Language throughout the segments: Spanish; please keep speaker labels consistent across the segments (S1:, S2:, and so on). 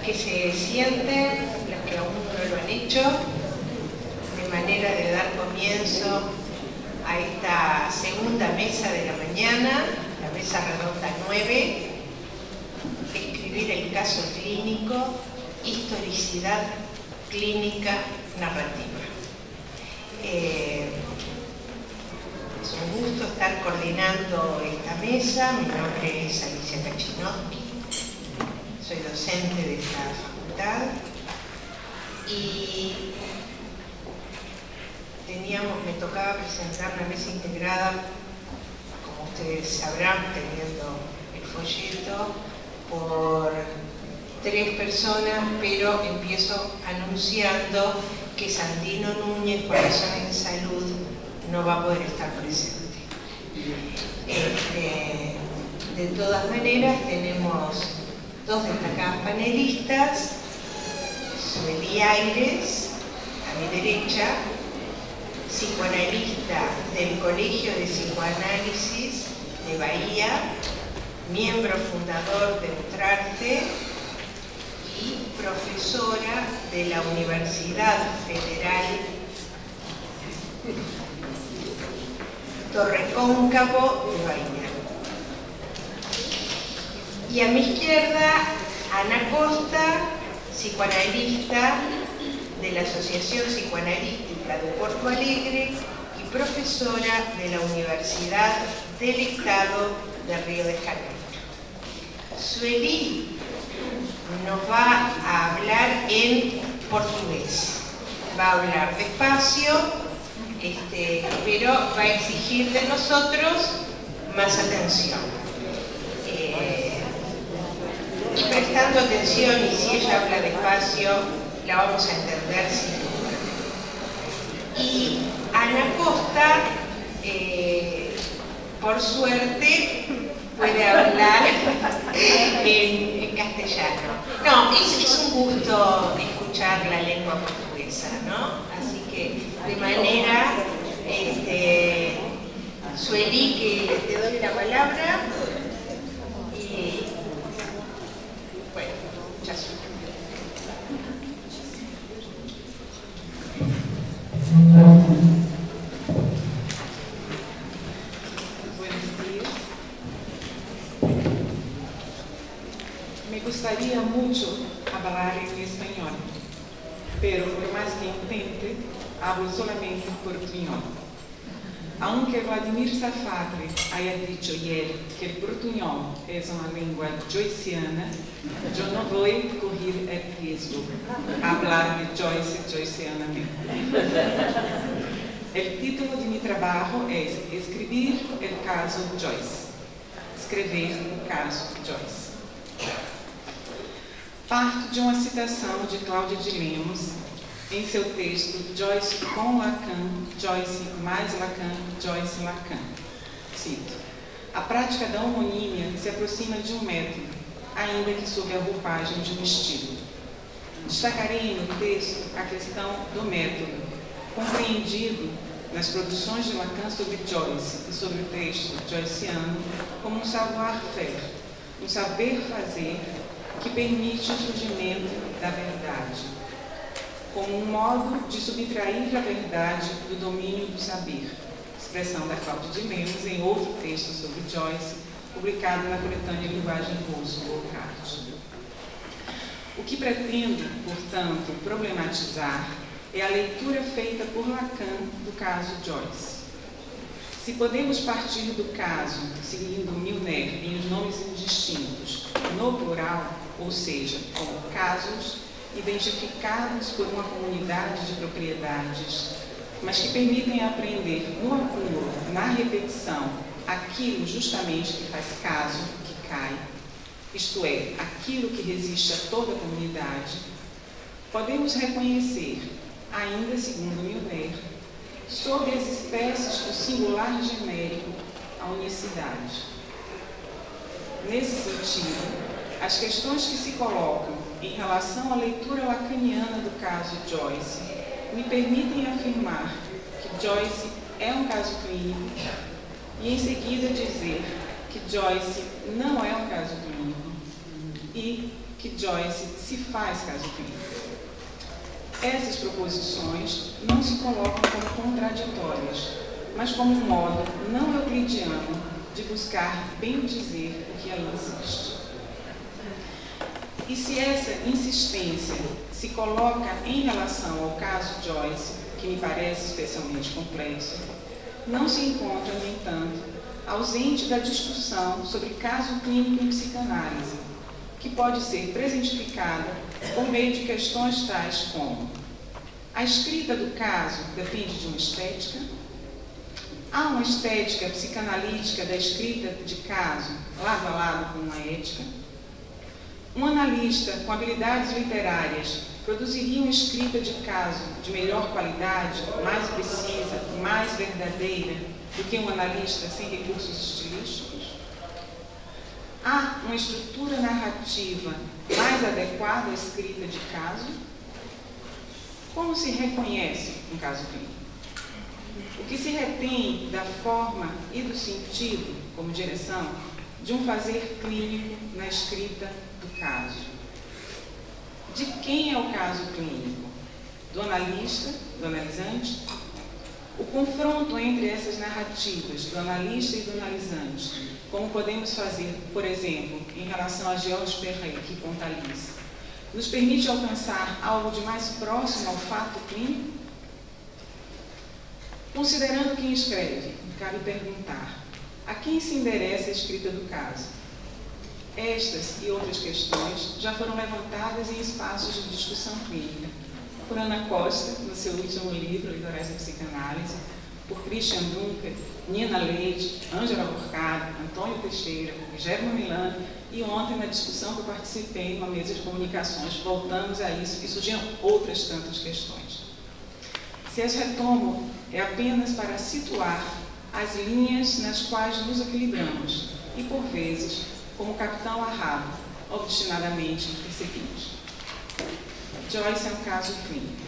S1: que se sienten, los que aún no lo han hecho, de manera de dar comienzo a esta segunda mesa de la mañana, la mesa redonda 9, escribir el caso clínico, historicidad clínica narrativa. Es un gusto estar coordinando esta mesa. Mi nombre es Alicia Kachinowski, soy docente de esta facultad y me tocaba presentar la mesa integrada, como ustedes sabrán, teniendo el folleto, por 3 personas, pero empiezo anunciando que Sandino Núñez, por razones de salud, no va a poder estar presente. De todas maneras, tenemos 2 destacadas panelistas: Sueli Aires, a mi derecha, psicoanalista del Colegio de Psicoanálisis de Bahía, miembro fundador de Utrarte y profesora de la Universidad Federal Torrecóncavo de Bahía. Y a mi izquierda, Ana Costa, psicoanalista de la Asociación Psicoanalítica de Porto Alegre y profesora de la Universidad del Estado de Río de Janeiro. Sueli nos va a hablar en portugués. Va a hablar despacio, pero va a exigir de nosotros más atención. Prestando atención, y si ella habla despacio, la vamos a entender sin duda. Y Ana Costa, por suerte, puede hablar en castellano. No, es un gusto escuchar la lengua portuguesa, ¿no? Así que, de manera, Sueli, que te doy la palabra. Y, bueno, mucha suerte.
S2: Me gustaría mucho hablar en español, pero por más que intente, hablo solamente portuñol. Aunque Vladimir Safadre haya dicho ayer que el portuñol es una lengua joyciana, yo no voy a correr el riesgo de hablar de Joyce joycianamente. El título de mi trabajo es Escribir el caso Joyce. Escrever o caso Joyce. Parto de uma citação de Cláudia de Lemos em seu texto Joyce com Lacan, Joyce mais Lacan, Joyce Lacan. Cito: a prática da homonímia se aproxima de um método, ainda que sob a roupagem de um estilo. Destacarei no texto a questão do método, compreendido nas produções de Lacan sobre Joyce e sobre o texto joyciano como um savoir-faire, um saber fazer que permite o surgimento da verdade, como um modo de subtrair a verdade do domínio do saber, expressão da Cláudia de Lemos em outro texto sobre Joyce, publicado na coletânea Linguagem Russo-Locarte. O que pretendo, portanto, problematizar é a leitura feita por Lacan do caso Joyce. Se podemos partir do caso, seguindo Milner em Os Nomes Indistintos, no plural, ou seja, como casos identificados por uma comunidade de propriedades, mas que permitem aprender no acúmulo, na repetição, aquilo justamente que faz caso, que cai, isto é, aquilo que resiste a toda a comunidade, podemos reconhecer, ainda segundo Milner, sobre as espécies do singular genérico, a unicidade. Nesse sentido, as questões que se colocam em relação à leitura lacaniana do caso Joyce me permitem afirmar que Joyce é um caso clínico e, em seguida, dizer que Joyce não é um caso clínico e que Joyce se faz caso clínico. Essas proposições não se colocam como contraditórias, mas como um modo não euclidiano de buscar bem dizer o que aí existe. E se essa insistência se coloca em relação ao caso Joyce, que me parece especialmente complexo, não se encontra, no entanto, ausente da discussão sobre caso clínico em psicanálise, que pode ser presentificada por meio de questões tais como: a escrita do caso depende de uma estética? Há uma estética psicanalítica da escrita de caso, lado a lado com uma ética? Um analista com habilidades literárias produziria uma escrita de caso de melhor qualidade, mais precisa, mais verdadeira do que um analista sem recursos estilísticos? Há uma estrutura narrativa mais adequada à escrita de caso? Como se reconhece um caso clínico? O que se retém da forma e do sentido, como direção, de um fazer clínico na escrita do caso? De quem é o caso clínico? Do analista, do analisante? O confronto entre essas narrativas, do analista e do analisante, como podemos fazer, por exemplo, em relação a Georges Perret e Pontalis, nos permite alcançar algo de mais próximo ao fato clínico? Considerando quem escreve, cabe perguntar: a quem se endereça a escrita do caso? Estas e outras questões já foram levantadas em espaços de discussão clínica, por Ana Costa, no seu último livro, Litorais da Psicanálise, por Christian Dunker, Nina Leite, Ângela Borcado, Antônio Teixeira, Germa Milano, e ontem, na discussão que eu participei, numa mesa de comunicações, voltamos a isso e surgiram outras tantas questões. Se as retomo, é apenas para situar as linhas nas quais nos equilibramos e, por vezes, como o capitão Ahab, obstinadamente perseguimos. Joyce é um caso clínico.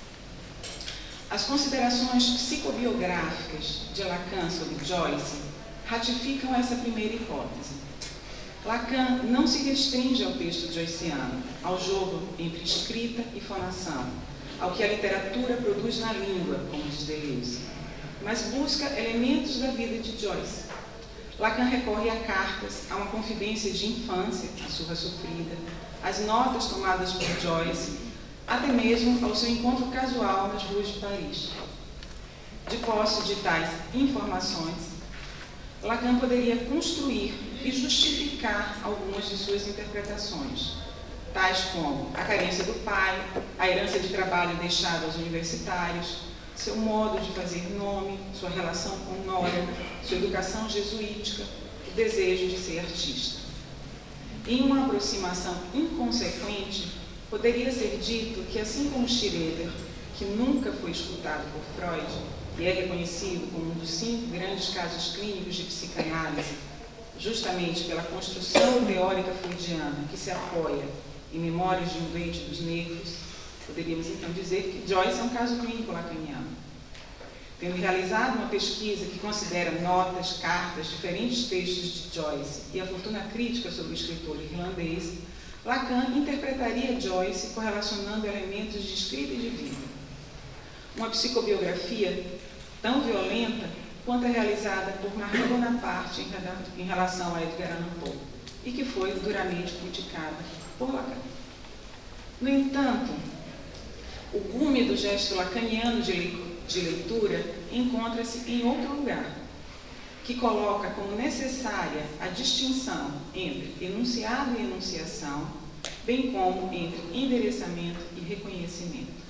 S2: As considerações psicobiográficas de Lacan sobre Joyce ratificam essa primeira hipótese. Lacan não se restringe ao texto joyciano, ao jogo entre escrita e fonação, ao que a literatura produz na língua, como diz Deleuze, mas busca elementos da vida de Joyce. Lacan recorre a cartas, a uma confidência de infância, a surra sofrida, às notas tomadas por Joyce, até mesmo ao seu encontro casual nas ruas de Paris. De posse de tais informações, Lacan poderia construir e justificar algumas de suas interpretações, tais como a carência do pai, a herança de trabalho deixada aos universitários, seu modo de fazer nome, sua relação com Nora, sua educação jesuítica, o desejo de ser artista. Em uma aproximação inconsequente, poderia ser dito que, assim como Schroeder, que nunca foi escutado por Freud e é reconhecido como um dos 5 grandes casos clínicos de psicanálise, justamente pela construção teórica freudiana que se apoia em Memórias de um Doente dos Nervos, poderíamos então dizer que Joyce é um caso clínico lacaniano. Tendo realizado uma pesquisa que considera notas, cartas, diferentes textos de Joyce e a fortuna crítica sobre o escritor irlandês, Lacan interpretaria Joyce correlacionando elementos de escrita e de vida. Uma psicobiografia tão violenta quanto a realizada por Marie Bonaparte em relação a Edgar Allan Poe, e que foi duramente criticada por Lacan. No entanto, o gume do gesto lacaniano de leitura encontra-se em outro lugar, que coloca como necessária a distinção entre enunciado e enunciação, bem como entre endereçamento e reconhecimento.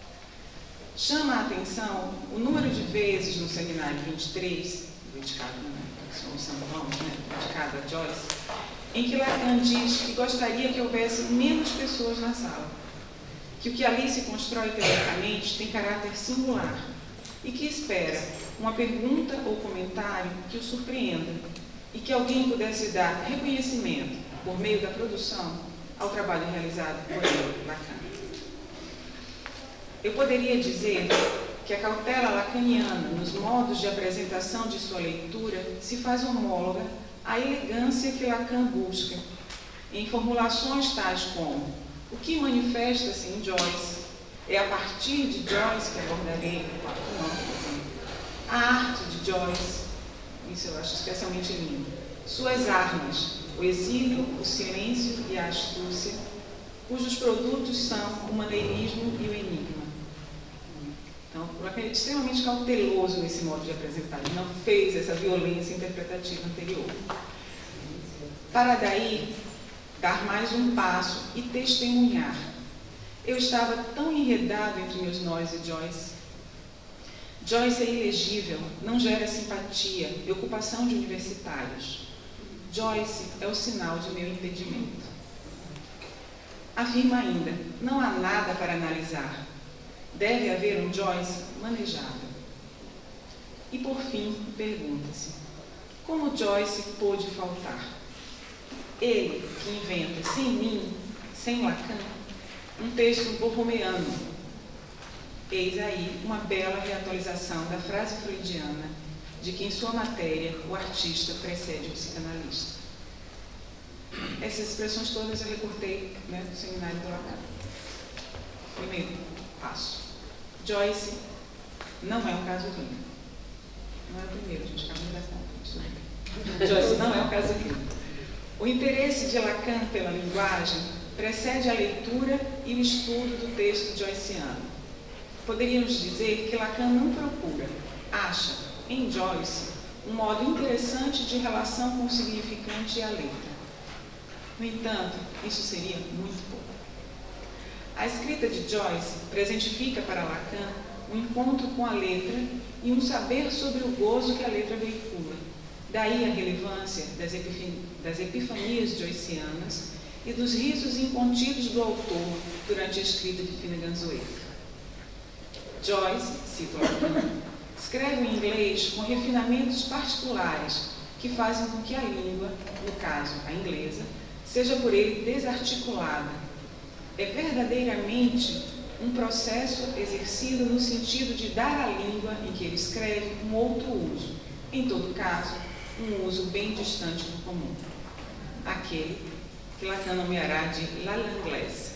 S2: Chama a atenção o número de vezes no seminário 23, dedicado a Joyce, em que Lacan diz que gostaria que houvesse menos pessoas na sala, que o que ali se constrói teoricamente tem caráter singular e que espera uma pergunta ou comentário que o surpreenda e que alguém pudesse dar reconhecimento, por meio da produção, ao trabalho realizado por ele, Lacan. Eu poderia dizer que a cautela lacaniana nos modos de apresentação de sua leitura se faz homóloga à elegância que Lacan busca em formulações tais como: o que manifesta-se em Joyce é a partir de Joyce que abordarei no quarto ano, a arte de Joyce, isso eu acho especialmente lindo, suas armas, o exílio, o silêncio e a astúcia, cujos produtos são o maneirismo e o enigma. Então, o Lacan é extremamente cauteloso nesse modo de apresentar, ele não fez essa violência interpretativa anterior. Para daí dar mais um passo e testemunhar. Eu estava tão enredado entre meus nós e Joyce. Joyce é ilegível, não gera simpatia e ocupação de universitários. Joyce é o sinal de meu impedimento. Afirma ainda, não há nada para analisar. Deve haver um Joyce manejável. E por fim, pergunta-se, como Joyce pôde faltar? Ele que inventa, sem mim, sem Lacan, um texto borromeano. Eis aí uma bela reatualização da frase freudiana de que em sua matéria o artista precede o psicanalista. Essas expressões todas eu recortei, né, do seminário do Lacan. Primeiro passo. Joyce não é um caso clínico. Não é o primeiro, a gente acaba de dar conta. Joyce não é um caso clínico. O interesse de Lacan pela linguagem precede a leitura e o estudo do texto joyciano. Poderíamos dizer que Lacan não procura, acha, em Joyce, um modo interessante de relação com o significante e a letra. No entanto, isso seria muito pouco. A escrita de Joyce presentifica para Lacan um encontro com a letra e um saber sobre o gozo que a letra veicula. Daí a relevância das epifanias joycianas e dos risos incontidos do autor durante a escrita de Finnegans Wake. Joyce, cito Lacan, escreve em inglês com refinamentos particulares que fazem com que a língua, no caso a inglesa, seja por ele desarticulada. É verdadeiramente um processo exercido no sentido de dar à língua em que ele escreve um outro uso, em todo caso, um uso bem distante do comum, aquele que Lacan nomeará de la langlaise.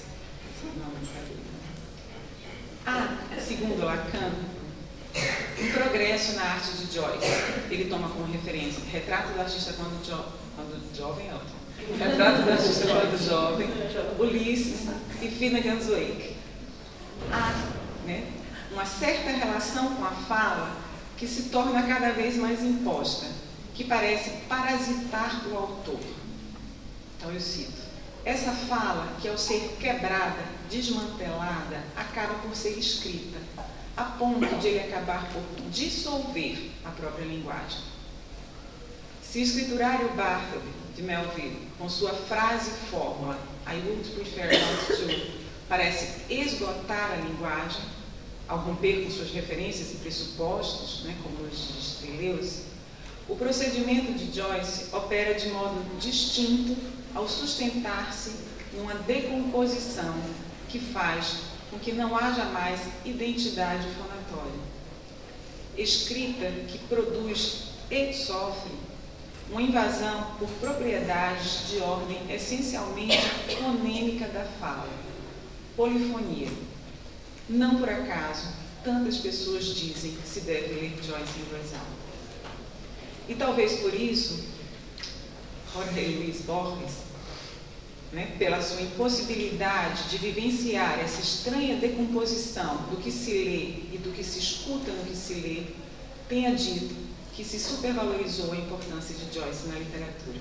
S2: Há, segundo Lacan, um progresso na arte de Joyce. Ele toma como referência Retrato do Artista quando Jovem, Retrato do Artista quando Jovem, Ulisses e Finnegans Wake. Há, né, uma certa relação com a fala que se torna cada vez mais imposta, que parece parasitar o autor. Então eu cito, essa fala que ao ser quebrada, desmantelada, acaba por ser escrita, a ponto de ele acabar por dissolver a própria linguagem. Se o escriturário Bartleby, de Melville, com sua frase-fórmula, I would prefer not to, parece esgotar a linguagem, ao romper com suas referências e pressupostos, né, como os diz Deleuze, o procedimento de Joyce opera de modo distinto ao sustentar-se numa decomposição que faz com que não haja mais identidade fonatória. Escrita que produz e sofre uma invasão por propriedades de ordem essencialmente fonêmica da fala, polifonia. Não por acaso, tantas pessoas dizem que se deve ler Joyce em voz alta. E talvez por isso, Jorge Luis Borges, né, pela sua impossibilidade de vivenciar essa estranha decomposição do que se lê e do que se escuta no que se lê, tenha dito que se supervalorizou a importância de Joyce na literatura.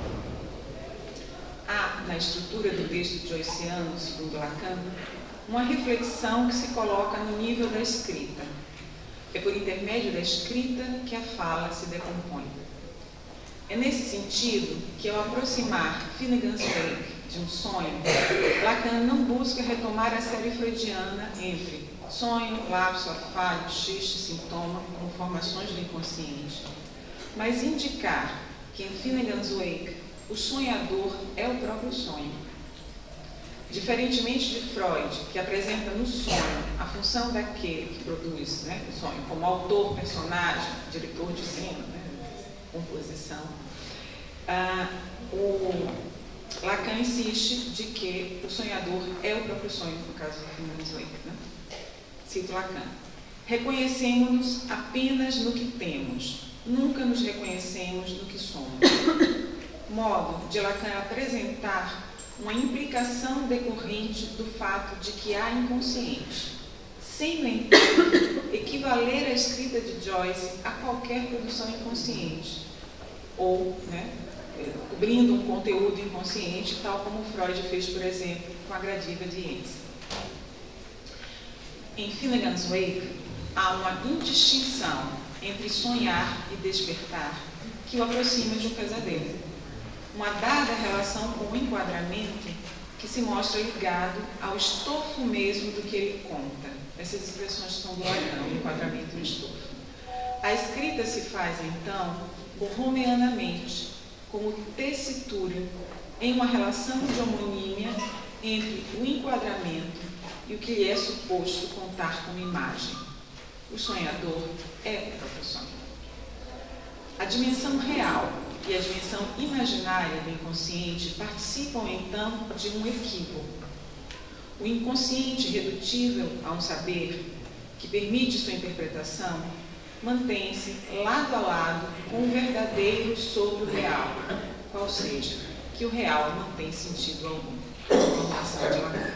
S2: Há, na estrutura do texto joyciano, segundo Lacan, uma reflexão que se coloca no nível da escrita. É por intermédio da escrita que a fala se decompõe. É nesse sentido que, ao aproximar Finnegans Wake de um sonho, Lacan não busca retomar a série freudiana entre sonho, lapso, afalho, xiste, sintoma, como formações do inconsciente, mas indicar que em Finnegans Wake o sonhador é o próprio sonho. Diferentemente de Freud, que apresenta no sonho a função daquele que produz, né, o sonho, como autor, personagem, diretor de cena, né, composição, Lacan insiste de que o sonhador é o próprio sonho, no caso do Finnegan's Wake, né? Cito Lacan. Reconhecemos-nos apenas no que temos, nunca nos reconhecemos no que somos. Modo de Lacan apresentar uma implicação decorrente do fato de que há inconsciente, sem, no entanto, equivaler a escrita de Joyce a qualquer produção inconsciente, ou, né, cobrindo um conteúdo inconsciente, tal como Freud fez, por exemplo, com a Gradiva de Yensen. Em Finnegan's Wake, há uma indistinção entre sonhar e despertar que o aproxima de um pesadelo. Uma dada relação com o enquadramento que se mostra ligado ao estofo mesmo do que ele conta. Essas expressões são do Lacan, o enquadramento e o estofo. A escrita se faz, então, borromeanamente, como tessitura, em uma relação de homonímia entre o enquadramento e o que lhe é suposto contar como imagem. O sonhador é o próprio sonho. A dimensão real e a dimensão imaginária do inconsciente participam, então, de um equívoco. O inconsciente redutível a um saber que permite sua interpretação mantém-se lado a lado com o verdadeiro sobre o real, qual seja, que o real não tem sentido algum. Informação de Lacan.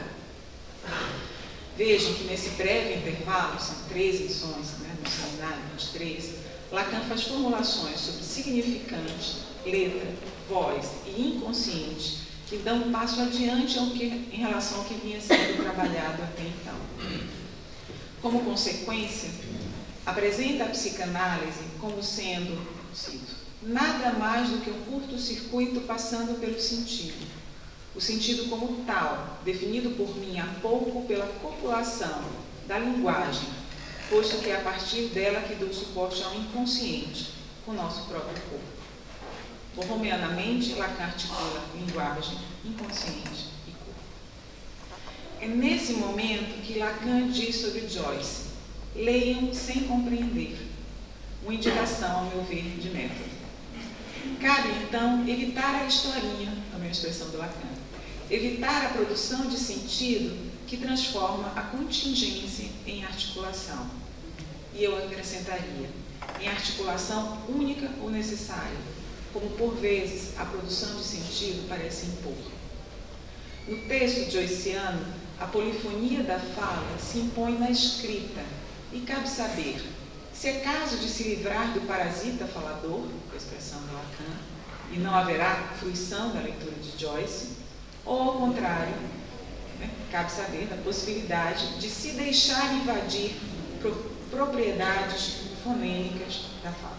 S2: Vejam que nesse breve intervalo, são 3 lições, né, no seminário 23, Lacan faz formulações sobre significante, letra, voz e inconsciente que dão um passo adiante em relação ao que vinha sendo trabalhado até então. Como consequência, apresenta a psicanálise como sendo, cito, nada mais do que um curto-circuito passando pelo sentido. O sentido como tal, definido por mim há pouco pela copulação da linguagem, posto que é a partir dela que dou suporte ao inconsciente, com o nosso próprio corpo. Borromeanamente, Lacan articula linguagem, inconsciente e corpo. É nesse momento que Lacan diz sobre Joyce: leiam sem compreender. Uma indicação, ao meu ver, de método. Cabe, então, evitar a historinha, a minha expressão do Lacan, evitar a produção de sentido que transforma a contingência em articulação. E eu acrescentaria, em articulação única ou necessária, como por vezes a produção de sentido parece impor. No texto joyciano, a polifonia da fala se impõe na escrita, e cabe saber se é caso de se livrar do parasita falador, com a expressão do Lacan, e não haverá fruição da leitura de Joyce, ou ao contrário, né, cabe saber da possibilidade de se deixar invadir propriedades fonêmicas da fala.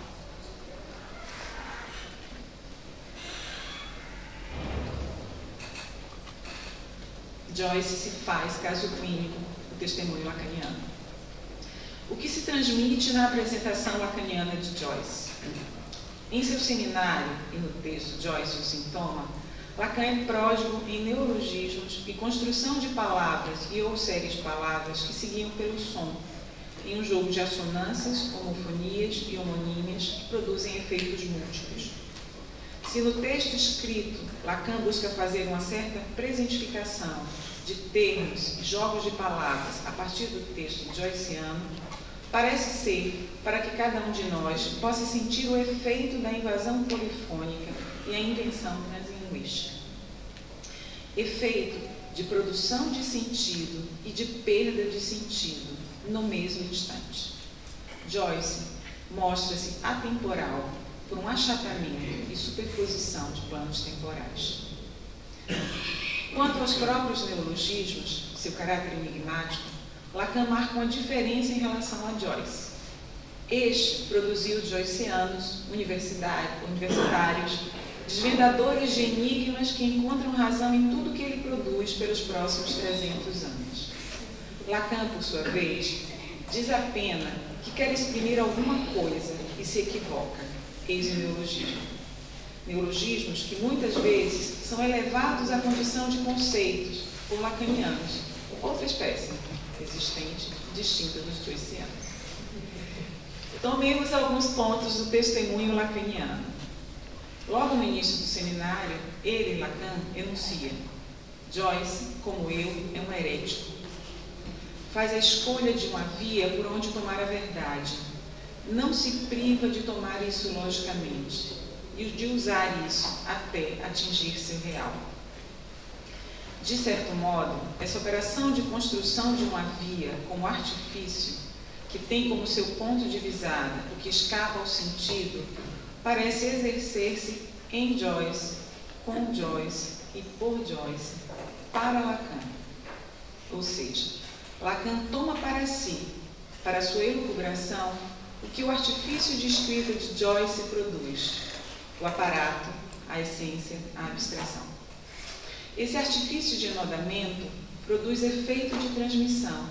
S2: Joyce se faz caso clínico do testemunho lacaniano. O que se transmite na apresentação lacaniana de Joyce? Em seu seminário e no texto Joyce e o Sintoma, Lacan é pródigo em neologismos e construção de palavras e ou séries de palavras que seguiam pelo som, em um jogo de assonâncias, homofonias e homonímias que produzem efeitos múltiplos. Se no texto escrito Lacan busca fazer uma certa presentificação de termos e jogos de palavras a partir do texto joyciano, parece ser para que cada um de nós possa sentir o efeito da invasão polifônica e a invenção translinguística. Efeito de produção de sentido e de perda de sentido no mesmo instante. Joyce mostra-se atemporal por um achatamento e superposição de planos temporais. Quanto aos próprios neologismos, seu caráter enigmático, Lacan marca uma diferença em relação a Joyce. Este produziu joycianos, universitários, desvendadores de enigmas que encontram razão em tudo que ele produz pelos próximos 300 anos. Lacan, por sua vez, diz apenas que quer exprimir alguma coisa e se equivoca. Eis o neologismo. Neologismos que muitas vezes são elevados à condição de conceitos por lacanianos, outra espécie existente, distinta dos joycianos. Tomemos alguns pontos do testemunho lacaniano. Logo no início do seminário, ele, Lacan, enuncia: Joyce, como eu, é um herético. Faz a escolha de uma via por onde tomar a verdade. Não se priva de tomar isso logicamente e de usar isso até atingir seu real. De certo modo, essa operação de construção de uma via como artifício, que tem como seu ponto de visada o que escapa ao sentido, parece exercer-se em Joyce, com Joyce e por Joyce, para Lacan. Ou seja, Lacan toma para si, para sua elucubração, o que o artifício de escrita de Joyce produz: o aparato, a essência, a abstração. Esse artifício de enodamento produz efeitos de transmissão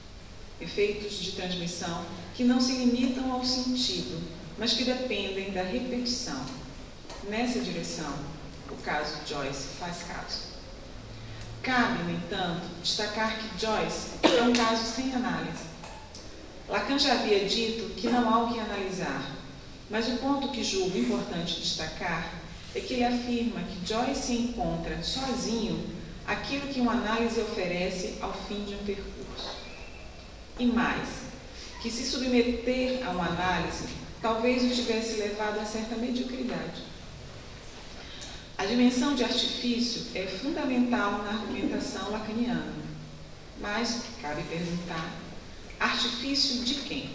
S2: que não se limitam ao sentido, mas que dependem da repetição. Nessa direção, o caso Joyce faz caso. Cabe, no entanto, destacar que Joyce é um caso sem análise. Lacan já havia dito que não há o que analisar, mas o ponto que julgo importante destacar é que ele afirma que Joyce encontra sozinho aquilo que uma análise oferece ao fim de um percurso. E mais, que se submeter a uma análise talvez o tivesse levado a certa mediocridade. A dimensão de artifício é fundamental na argumentação lacaniana, mas cabe perguntar: artifício de quem?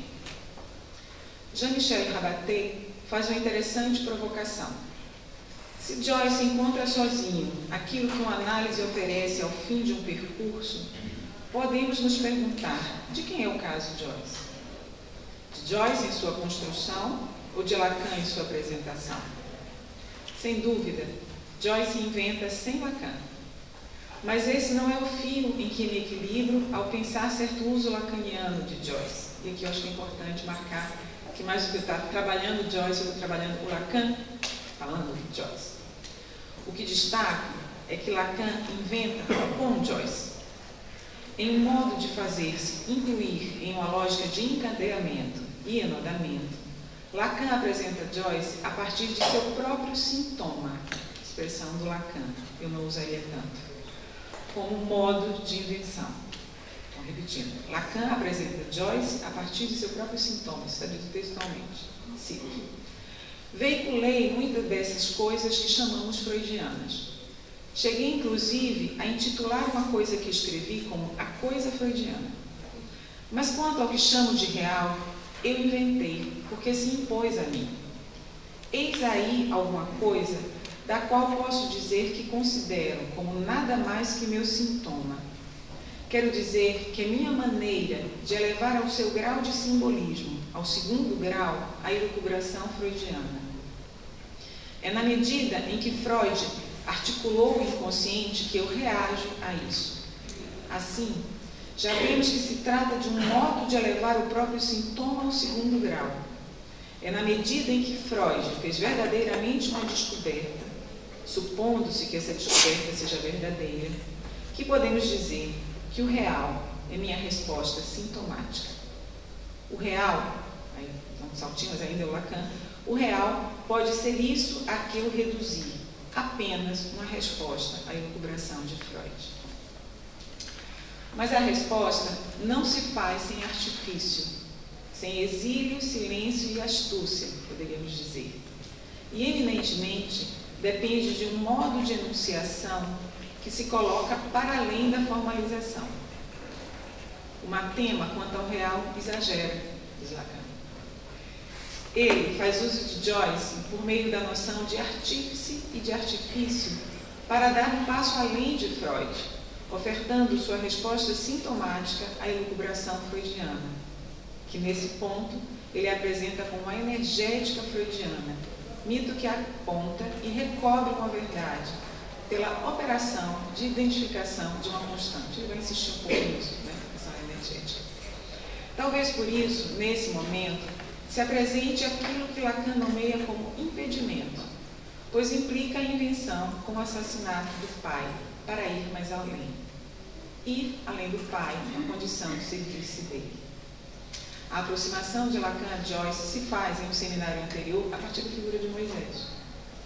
S2: Jean-Michel Rabaté faz uma interessante provocação. Se Joyce encontra sozinho aquilo que uma análise oferece ao fim de um percurso, podemos nos perguntar: de quem é o caso Joyce? De Joyce em sua construção ou de Lacan em sua apresentação? Sem dúvida, Joyce inventa sem Lacan. Mas esse não é o fio em que me equilibro ao pensar certo uso lacaniano de Joyce. E aqui eu acho que é importante marcar que mais do que eu estar trabalhando Joyce, eu estou trabalhando o Lacan, falando de Joyce. O que destaco é que Lacan inventa com Joyce. Em um modo de fazer-se incluir em uma lógica de encadeamento e enodamento, Lacan apresenta Joyce a partir de seu próprio sintoma, expressão do Lacan, eu não usaria tanto, como modo de invenção. Então, repetindo, Lacan apresenta Joyce a partir de seu próprio sintoma, está dito textualmente. Cito: veiculei muitas dessas coisas que chamamos freudianas. Cheguei, inclusive, a intitular uma coisa que escrevi como a coisa freudiana. Mas quanto ao que chamo de real, eu inventei, porque se impôs a mim. Eis aí alguma coisa da qual posso dizer que considero como nada mais que meu sintoma. Quero dizer que é minha maneira de elevar ao seu grau de simbolismo, ao segundo grau, a elucubração freudiana. É na medida em que Freud articulou o inconsciente que eu reajo a isso. Assim, já vemos que se trata de um modo de elevar o próprio sintoma ao segundo grau. É na medida em que Freud fez verdadeiramente uma descoberta, supondo-se que essa descoberta seja verdadeira, que podemos dizer que o real é minha resposta sintomática. O real, aí um saltinho, mas ainda é o Lacan, o real pode ser isso a que eu reduzir, apenas uma resposta à elucubração de Freud. Mas a resposta não se faz sem artifício, sem exílio, silêncio e astúcia, poderíamos dizer. E, eminentemente, depende de um modo de enunciação que se coloca para além da formalização. O matema, quanto ao real, exagera, diz Lacan. Ele faz uso de Joyce por meio da noção de artífice e de artifício para dar um passo além de Freud, ofertando sua resposta sintomática à elucubração freudiana, que nesse ponto ele apresenta como uma energética freudiana, mito que aponta e recobre uma verdade pela operação de identificação de uma constante. Ele vai insistir um pouco nisso, né? Essa energética. Talvez por isso, nesse momento, se apresente aquilo que Lacan nomeia como impedimento, pois implica a invenção com o assassinato do pai para ir mais além. Ir além do pai, na condição de servir-se dele. A aproximação de Lacan a Joyce se faz em um seminário anterior a partir da figura de Moisés.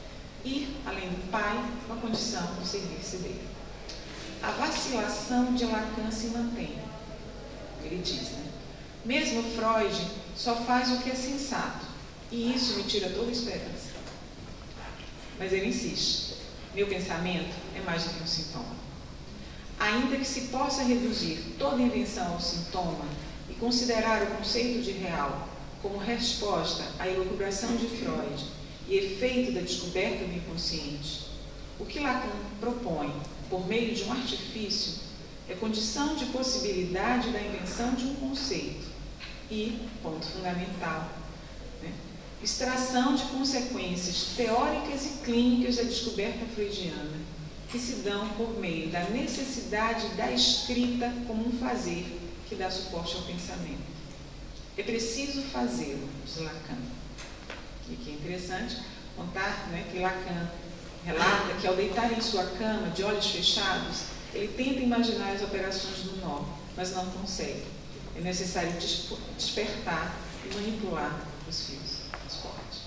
S2: ir além do pai com a condição de servir-se dele. A vacilação de Lacan se mantém. Ele diz, né? Mesmo Freud só faz o que é sensato, e isso me tira toda a esperança. Mas ele insiste, meu pensamento é mais do que um sintoma. Ainda que se possa reduzir toda invenção ao sintoma e considerar o conceito de real como resposta à elucubração de Freud e efeito da descoberta do inconsciente, o que Lacan propõe, por meio de um artifício, é condição de possibilidade da invenção de um conceito e, ponto fundamental, né, extração de consequências teóricas e clínicas da descoberta freudiana, que se dão por meio da necessidade da escrita como um fazer que dá suporte ao pensamento. É preciso fazê-lo, diz Lacan. E que é interessante contar, né, que Lacan relata que, ao deitar em sua cama, de olhos fechados, ele tenta imaginar as operações do nó, mas não consegue. É necessário despertar e manipular os fios fortes.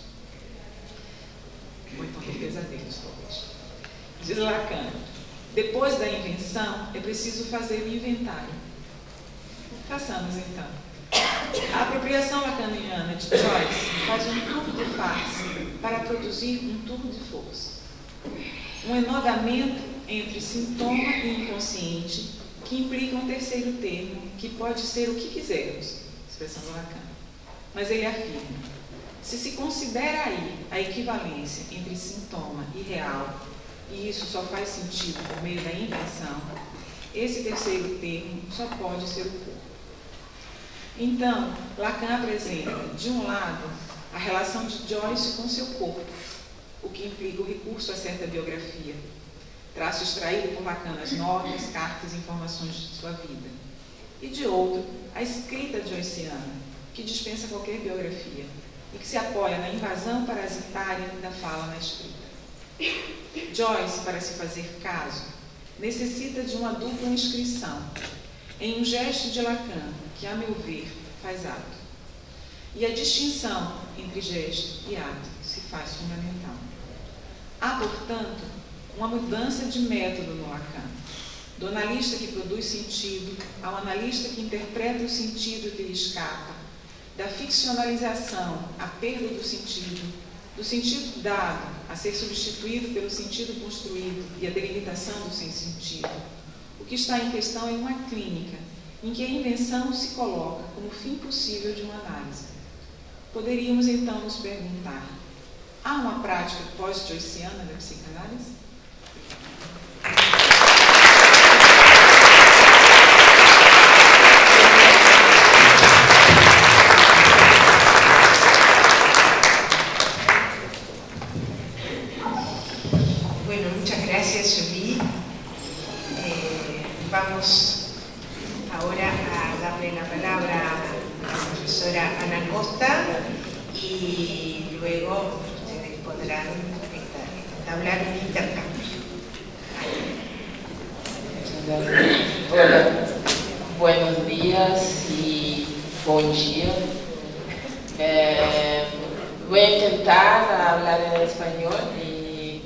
S2: Ou então ter pesadelos fortes. Diz Lacan, depois da invenção, é preciso fazer o inventário. Façamos então. A apropriação lacaniana de Joyce faz um tubo de face para produzir um tubo de força. Um enodamento entre sintoma e inconsciente que implica um terceiro termo, que pode ser o que quisermos, expressão do Lacan. Mas ele afirma, se se considera aí a equivalência entre sintoma e real, e isso só faz sentido por meio da invenção, esse terceiro termo só pode ser o corpo. Então, Lacan apresenta, de um lado, a relação de Joyce com seu corpo, o que implica o recurso a certa biografia, traço extraído por Lacan nas notas, cartas e informações de sua vida. E de outro, a escrita joyciana, que dispensa qualquer biografia e que se apoia na invasão parasitária da fala na escrita. Joyce, para se fazer caso, necessita de uma dupla inscrição, em um gesto de Lacan, que, a meu ver, faz ato. E a distinção entre gesto e ato se faz fundamental. Há, portanto, uma mudança de método no Lacan, do analista que produz sentido ao analista que interpreta o sentido que lhe escapa, da ficcionalização à perda do sentido dado a ser substituído pelo sentido construído e a delimitação do sem sentido. O que está em questão é uma clínica em que a invenção se coloca como fim possível de uma análise. Poderíamos então nos perguntar, há uma prática pós-joyciana da psicanálise?
S1: Bueno, muchas gracias, Julie. Vamos ahora a darle la palabra a la profesora Ana Costa y luego ustedes podrán entablar un intercambio.
S3: Hola, buenos días y buen día. Voy a intentar hablar en español y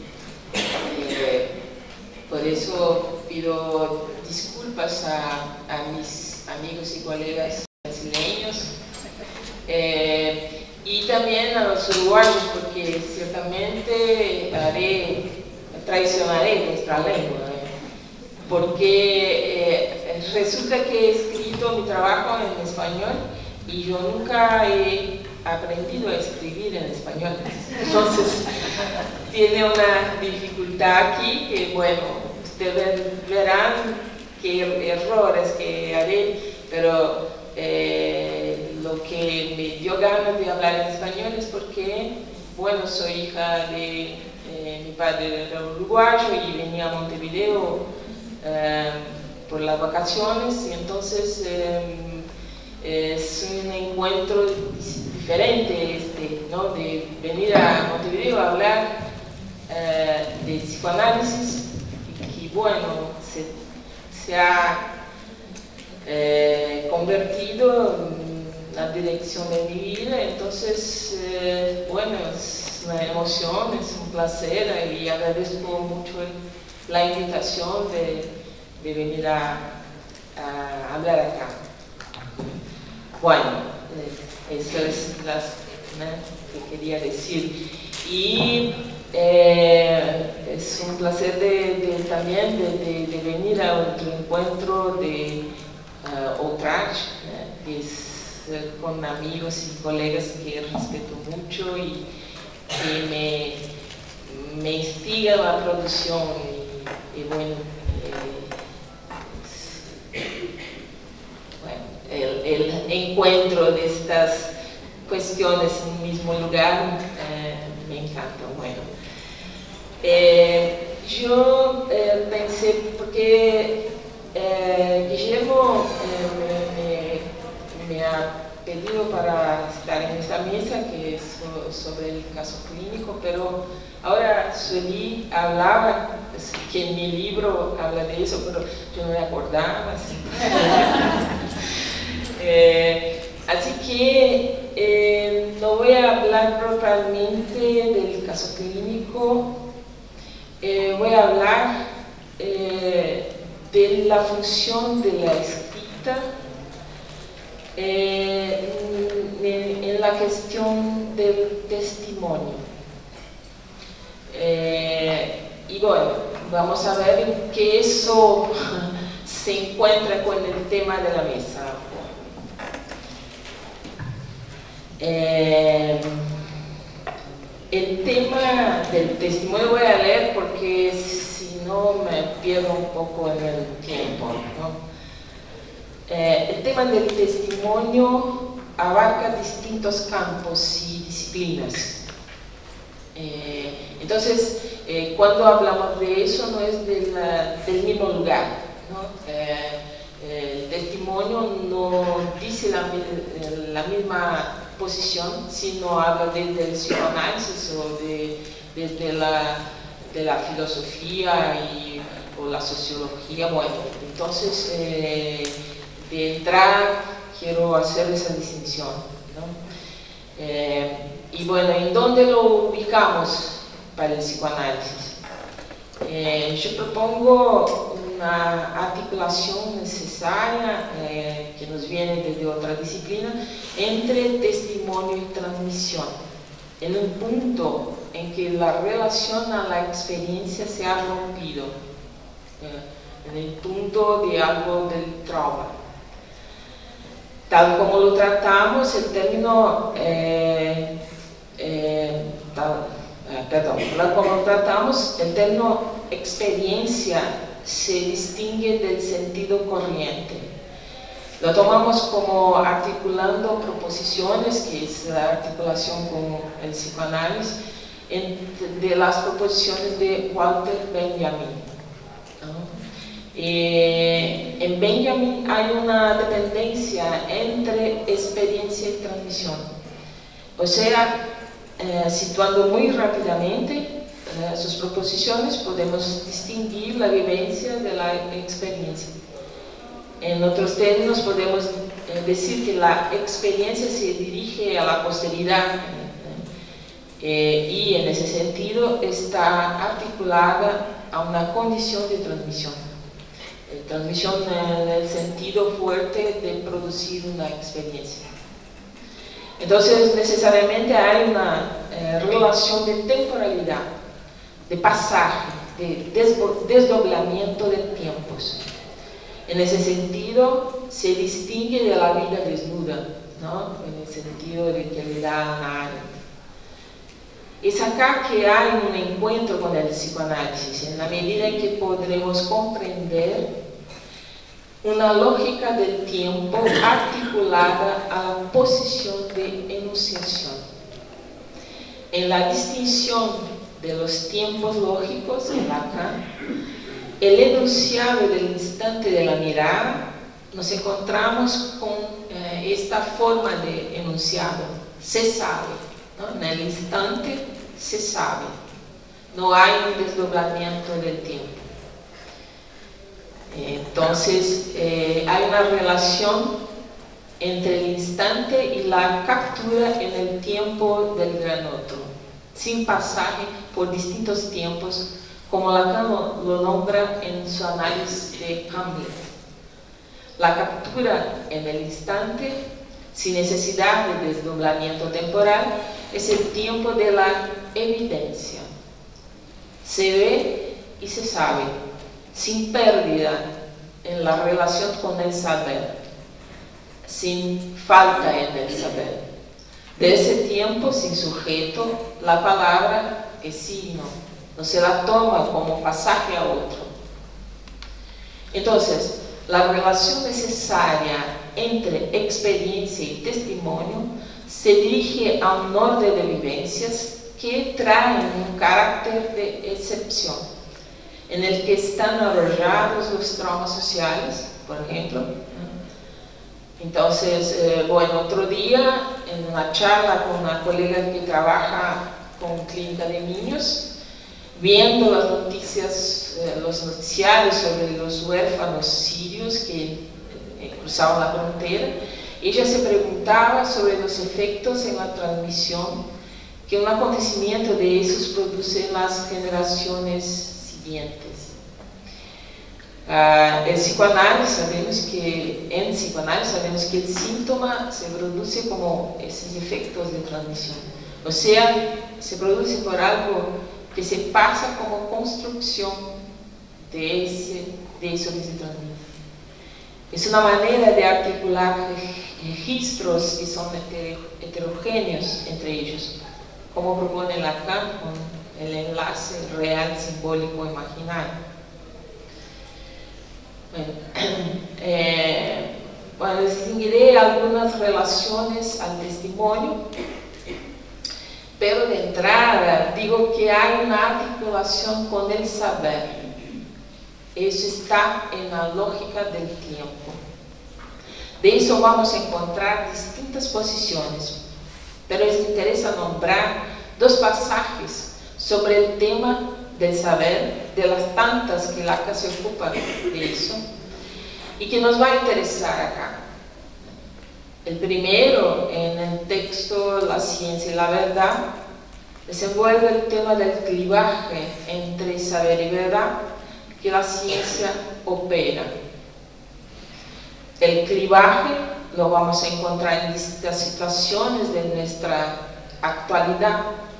S3: por eso pido disculpas a mis amigos y colegas brasileños y también a los uruguayos, porque ciertamente traicionaré nuestra lengua, porque resulta que he escrito mi trabajo en español y yo nunca he aprendido a escribir en español, entonces tiene una dificultad aquí que, bueno, ustedes verán qué errores que haré, pero lo que me dio ganas de hablar en español es porque, bueno, soy hija de mi padre era uruguayo y venía a Montevideo por las vacaciones, y entonces es un encuentro diferente ¿no? De venir a Montevideo a hablar de psicoanálisis, y bueno, se ha convertido en la dirección de mi vida. Entonces, bueno, es una emoción, es un placer y agradezco mucho la invitación de venir a hablar acá. Bueno, eso es lo que quería decir. Y es un placer también de venir a otro encuentro de Outrage, que es con amigos y colegas que respeto mucho y que me instiga la producción y bueno, el encuentro de estas cuestiones en el mismo lugar me encanta. Bueno, yo pensé, porque Guillermo me ha pedido para estar en esta mesa, que es sobre el caso clínico, pero ahora Sueli hablaba, que en mi libro habla de eso, pero yo no me acordaba. Así que no voy a hablar propiamente del caso clínico, voy a hablar de la función de la escrita en la cuestión del testimonio. Y bueno, vamos a ver en qué eso se encuentra con el tema de la mesa. El tema del testimonio voy a leer porque si no me pierdo un poco en el tiempo, ¿no? El tema del testimonio abarca distintos campos y disciplinas. Entonces, cuando hablamos de eso no es del mismo lugar, ¿no? El testimonio no dice la misma posición, sino habla desde el psicoanálisis o desde la filosofía o la sociología. Bueno, entonces de entrada quiero hacer esa distinción, ¿no? Y bueno, ¿en dónde lo ubicamos para el psicoanálisis? Yo propongo una articulación necesaria que nos viene desde otra disciplina entre testimonio y transmisión, en un punto en que la relación a la experiencia se ha rompido, en el punto de algo del trauma. Tal como lo tratamos, el término tal como lo tratamos, el término experiencia se distingue del sentido corriente. Lo tomamos como articulando proposiciones, que es la articulación con el psicoanálisis, de las proposiciones de Walter Benjamin, ¿no? En Benjamin hay una dependencia entre experiencia y transmisión. O sea, situando muy rápidamente sus proposiciones, podemos distinguir la vivencia de la experiencia. En otros términos, podemos decir que la experiencia se dirige a la posteridad y en ese sentido está articulada a una condición de transmisión. Transmisión en el sentido fuerte de producir una experiencia. Entonces, necesariamente hay una relación de temporalidad, de pasaje, de desdoblamiento de tiempos. En ese sentido, se distingue de la vida desnuda, ¿no? En el sentido de que le da a Arendt. Es acá que hay un encuentro con el psicoanálisis, en la medida en que podremos comprender una lógica del tiempo articulada a la posición de enunciación. En la distinción de los tiempos lógicos, en Lacan, el enunciado del instante de la mirada, nos encontramos con esta forma de enunciado: se sabe, ¿no? En el instante se sabe, no hay un desdoblamiento del tiempo. Entonces, hay una relación entre el instante y la captura en el tiempo del gran otro. sin pasaje por distintos tiempos, como Lacan lo nombra en su análisis de Hamlet. La captura en el instante, sin necesidad de desdoblamiento temporal, es el tiempo de la evidencia. Se ve y se sabe, sin pérdida en la relación con el saber, sin falta en el saber. De ese tiempo sin sujeto, la palabra es signo, no se la toma como pasaje a otro. Entonces, la relación necesaria entre experiencia y testimonio se dirige a un orden de vivencias que traen un carácter de excepción, en el que están arrollados los traumas sociales, por ejemplo. Entonces, otro día, en una charla con una colega que trabaja con clínica de niños, viendo las noticias, los noticiarios sobre los huérfanos sirios que cruzaban la frontera, ella se preguntaba sobre los efectos en la transmisión que un acontecimiento de esos produce en las generaciones siguientes. En psicoanálisis sabemos que el síntoma se produce como esos efectos de transmisión, o sea, se produce por algo que se pasa como construcción de eso que se transmite. Es una manera de articular registros que son heterogéneos entre ellos, como propone Lacan con el enlace real, simbólico, imaginario. Distinguiré algunas relaciones al testimonio, pero de entrada digo que hay una articulación con el saber. Eso está en la lógica del tiempo. De eso vamos a encontrar distintas posiciones, pero les interesa nombrar dos pasajes sobre el tema del saber, de las tantas que Lacan se ocupa de eso, y que nos va a interesar acá. El primero, en el texto La ciencia y la verdad, desenvuelve el tema del clivaje entre saber y verdad que la ciencia opera. El clivaje lo vamos a encontrar en distintas situaciones de nuestra actualidad.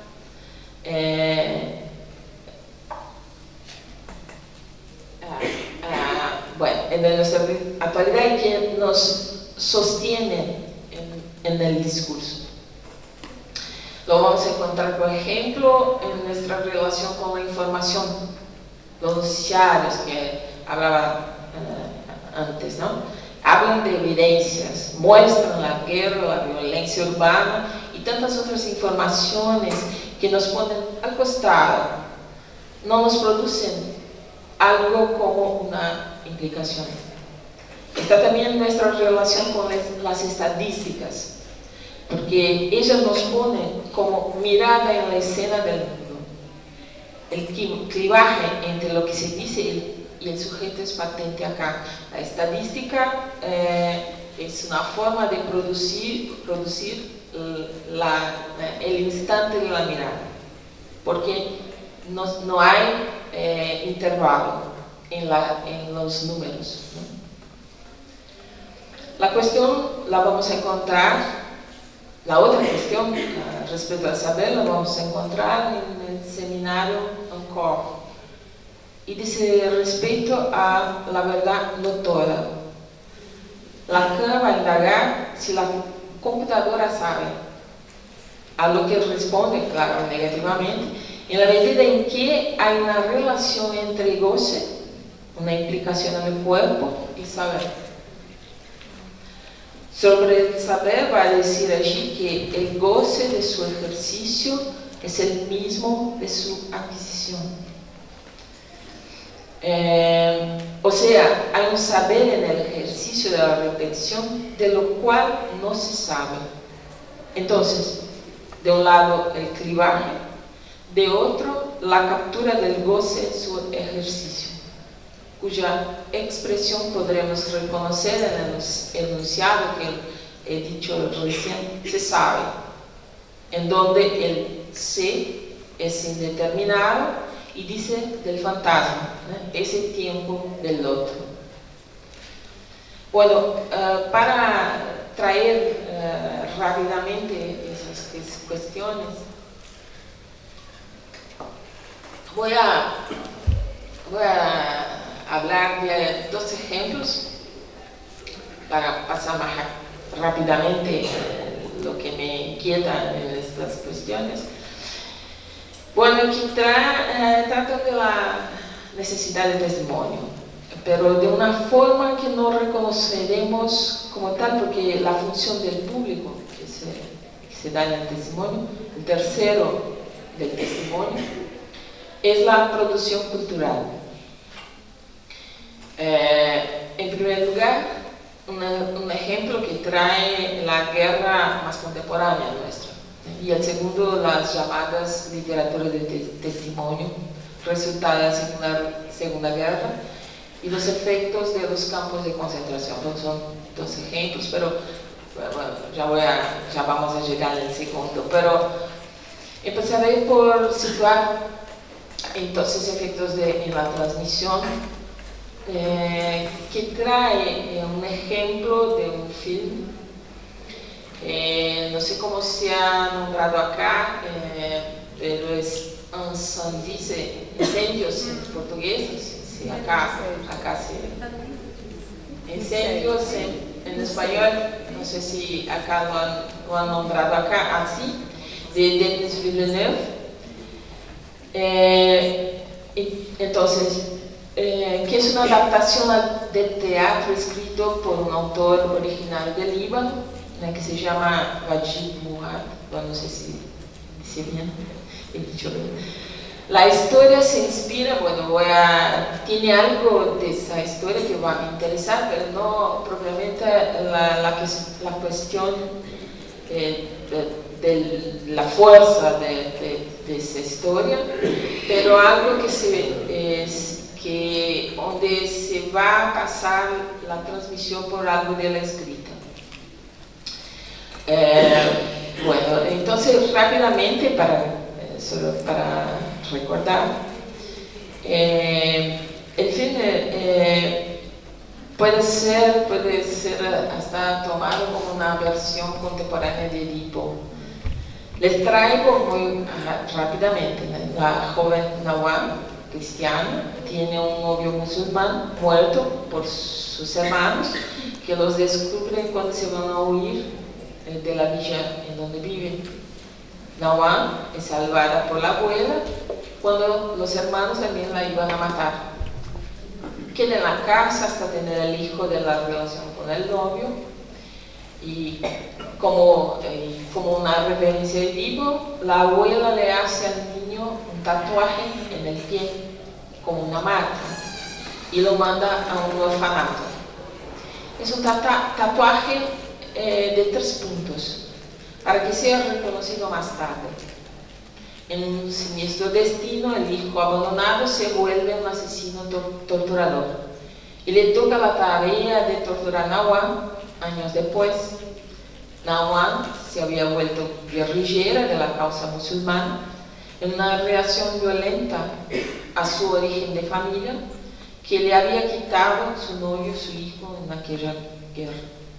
S3: En nuestra actualidad y que nos sostiene en el discurso. Lo vamos a encontrar, por ejemplo, en nuestra relación con la información, los noticiarios que hablaba antes, ¿no? Hablan de evidencias, muestran la guerra, la violencia urbana y tantas otras informaciones que nos ponen al costado, no nos producen algo como una implicación. Está también nuestra relación con las estadísticas, porque ellas nos ponen como mirada en la escena del mundo. El clivaje entre lo que se dice y el sujeto es patente acá. La estadística es una forma de producir el instante de la mirada, porque no hay intervalo en los números, ¿no? La cuestión la vamos a encontrar, la otra cuestión respecto al saber la vamos a encontrar en el seminario Encore, y dice respecto a la verdad notoria. Lacan va a indagar si la computadora sabe, a lo que responde, claro, negativamente, en la medida en que hay una relación entre goce, una implicación en el cuerpo, y saber. Sobre el saber va a decir allí que el goce de su ejercicio es el mismo de su adquisición. O sea, hay un saber en el ejercicio de la repetición de lo cual no se sabe. Entonces, de un lado el clivaje, de otro la captura del goce en su ejercicio, cuya expresión podremos reconocer en el enunciado que he dicho recién, se sabe, en donde el sé es indeterminado y dice del fantasma, ese tiempo del otro. Bueno, para traer rápidamente esas cuestiones, voy a hablar de dos ejemplos para pasar más rápidamente lo que me inquieta en estas cuestiones. Bueno, aquí tratan de la necesidad de testimonio, pero de una forma que no reconoceremos como tal, porque la función del público que se da en el testimonio, el tercero del testimonio, es la producción cultural. En primer lugar, un ejemplo que trae la guerra más contemporánea nuestra, y el segundo, las llamadas literaturas de testimonio, resultado de la Segunda Guerra, y los efectos de los campos de concentración. Son dos ejemplos, pero bueno, ya vamos a llegar al segundo, pero empezaré por situar entonces efectos en la transmisión, que trae un ejemplo de un film, no sé cómo se ha nombrado acá, pero es incendios en portugués, sí, acá se... Incendios en español, no sé si acá lo han nombrado acá, así, de Denis Villeneuve. Entonces, que es una adaptación de teatro escrito por un autor originario del Líbano, que se llama Wajid Murad, no sé si dice bien, he dicho bien. La historia se inspira, bueno, tiene algo de esa historia que va a interesar, pero no propiamente la cuestión de la fuerza de esa historia, pero algo donde se va a pasar la transmisión por algo de la escrita. Bueno, entonces rápidamente, solo para recordar, el film puede ser hasta tomado como una versión contemporánea de Edipo. Les traigo muy rápidamente. La joven Nawá, cristiana, tiene un novio musulmán muerto por sus hermanos, que los descubren cuando se van a huir de la villa en donde viven. Nawá es salvada por la abuela cuando los hermanos también la iban a matar. Queda en la casa hasta tener el hijo de la relación con el novio, y como una referencia de Edipo, la abuela le hace al niño un tatuaje en el pie como una marca y lo manda a un orfanato. Es un tatuaje de 3 puntos para que sea reconocido más tarde. En un siniestro destino, el hijo abandonado se vuelve un asesino torturador y le toca la tarea de torturar a Nawá. Años después, Nawá se había vuelto guerrillera de la causa musulmana en una reacción violenta a su origen de familia que le había quitado su novio y su hijo en aquella guerra.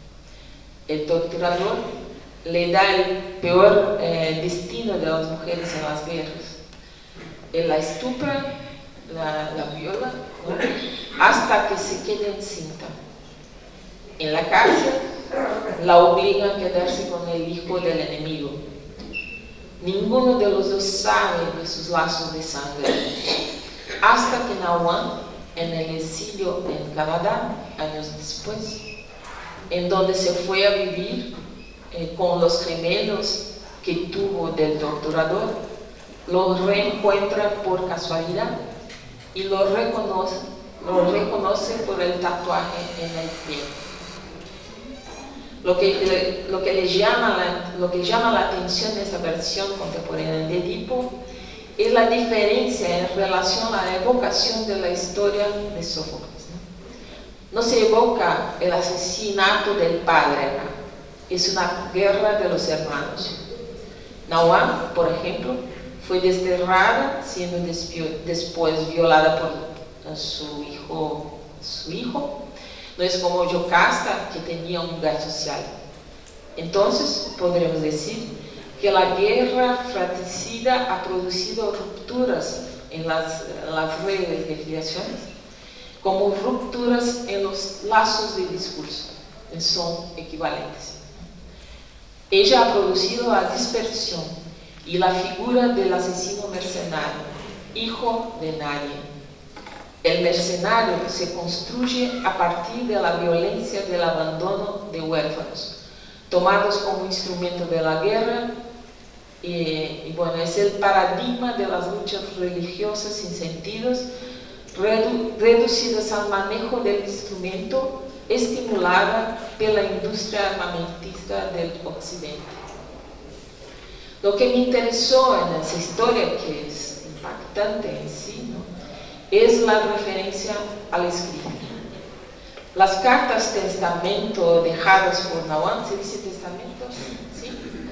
S3: El torturador le da el peor destino de las mujeres en las guerras. Él la estupra, la viola, ¿no?, hasta que se quede encinta. En la cárcel la obliga a quedarse con el hijo del enemigo. Ninguno de los dos sabe de sus lazos de sangre, hasta que Nawá, en el exilio en Canadá, años después, en donde se fue a vivir con los gemelos que tuvo del torturador, lo reencuentra por casualidad y lo reconoce por el tatuaje en el pie. Lo que llama la atención de esta versión contemporánea de Edipo es la diferencia en relación a la evocación de la historia de Sófocles. No se evoca el asesinato del padre acá, es una guerra de los hermanos. Nawá, por ejemplo, fue desterrada, siendo después violada por su hijo. No es como Yocasta, que tenía un lugar social. Entonces, podremos decir que la guerra fratricida ha producido rupturas en las redes de filiaciones, como rupturas en los lazos de discurso, son equivalentes. Ella ha producido la dispersión y la figura del asesino mercenario, hijo de nadie. El mercenario se construye a partir de la violencia del abandono de huérfanos, tomados como instrumento de la guerra, y bueno, es el paradigma de las luchas religiosas sin sentidos, reducidas al manejo del instrumento, estimulada pela industria armamentista del occidente. Lo que me interesó en esa historia, que es impactante en sí, ¿no?, es la referencia al escrito. Las cartas testamento dejadas por Nahuatl, ¿se dice testamento? ¿Sí?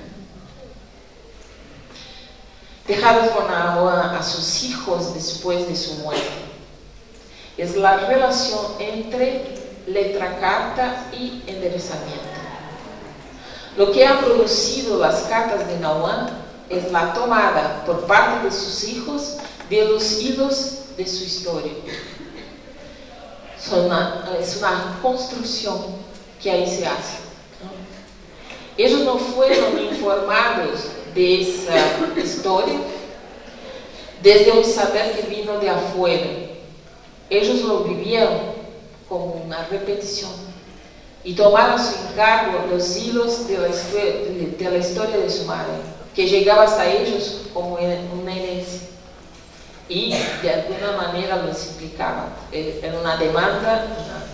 S3: Dejadas por Nahuatl a sus hijos después de su muerte. Es la relación entre letra carta y enderezamiento. Lo que ha producido las cartas de Nahuatl es la tomada por parte de sus hijos de los hilos de su historia. Es una construcción que ahí se hace. Ellos no fueron informados de esa historia desde un saber que vino de afuera. Ellos lo vivieron como una repetición y tomaron a su encargo los hilos de la historia de su madre, que llegaba hasta ellos como una herencia. Y de alguna manera los implicaba. Era una demanda,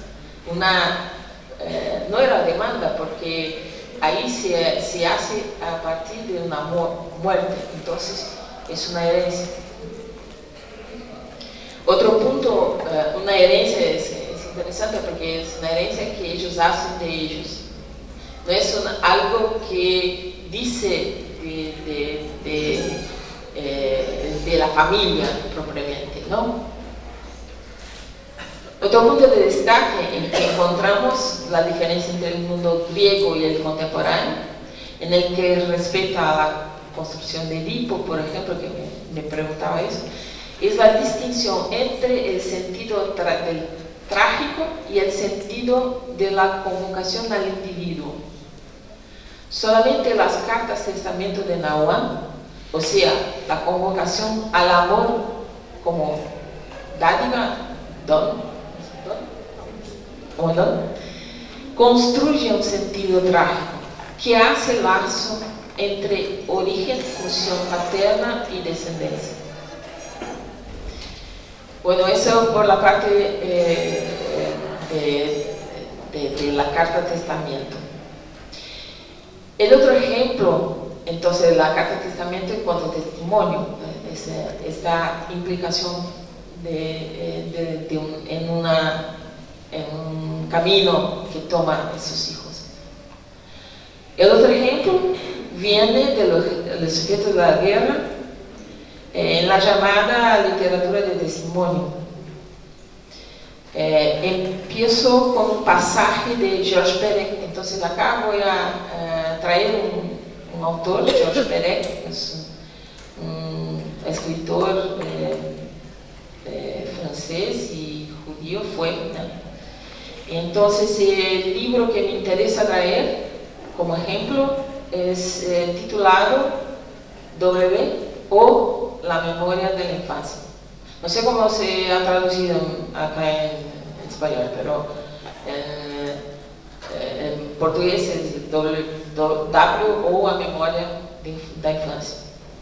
S3: no era demanda, porque ahí se hace a partir de una muerte, entonces es una herencia. Otro punto, una herencia es interesante porque es una herencia que ellos hacen de ellos. No es algo que dice de la familia propiamente, ¿no? Otro punto de destaque en que encontramos la diferencia entre el mundo griego y el contemporáneo, en el que respecta a la construcción de Edipo, por ejemplo, que me preguntaba eso, es la distinción entre el sentido del trágico y el sentido de la convocación al individuo. Solamente las cartas testamento de Nahuatl, o sea, la convocación al amor como dádiva, don, construye un sentido trágico que hace lazo entre origen, función paterna y descendencia. Bueno, eso por la parte de la carta testamento. El otro ejemplo, entonces, la carta testamento en cuanto a testimonio, es esta implicación en un camino que toman esos hijos. El otro ejemplo viene de los sujetos de la guerra, en la llamada literatura de testimonio. Empiezo con un pasaje de Georges Perec. Entonces acá voy a traer un autor, Georges Perec, que es un escritor francés y judío, fue, ¿no? Entonces el libro que me interesa traer como ejemplo es titulado W o La memoria de la infancia. No sé cómo se ha traducido acá en español, pero en portugués es W ou A Memoria da Infância.